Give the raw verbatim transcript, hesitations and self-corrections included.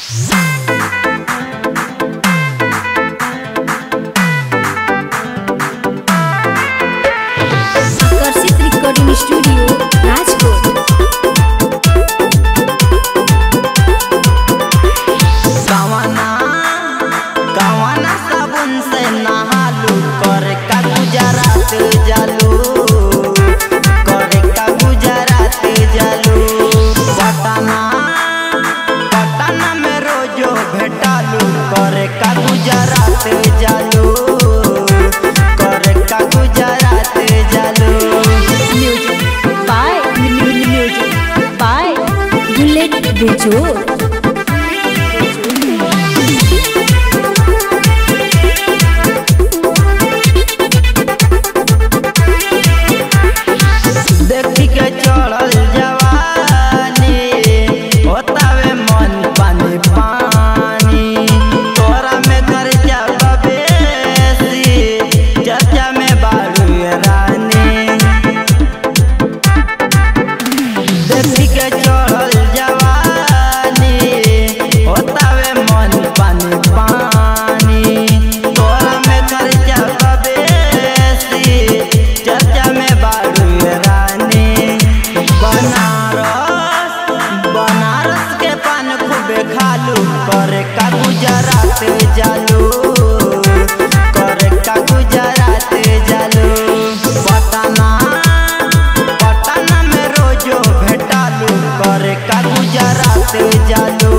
आकर्षित recording studio Rajkot. कवना कवना साबुन से नहालू करे का गुजरात जालू करे का गुजरात जालू पटना पटना में रोजो भेटालू करे का गुजरात जालू करे का गुजरात जालू। Music by music by bullet बेजोड़। देखी के चढ़ल जवानी होतावे मन पानी पानी तोरा में खर्चा बेसी चर्चा में बारू रानी। देखी के चढ़ल जवानी होतावे मन पानी पानी तोरा में खर्चा बेसी चर्चा में बारू रानी। बनारस बनारस के पान खूबे खालू करे का गुजरात जालू करे का गुजरात जालू। पटना पटना में रोजो भेटालू करे का गुजरात जालू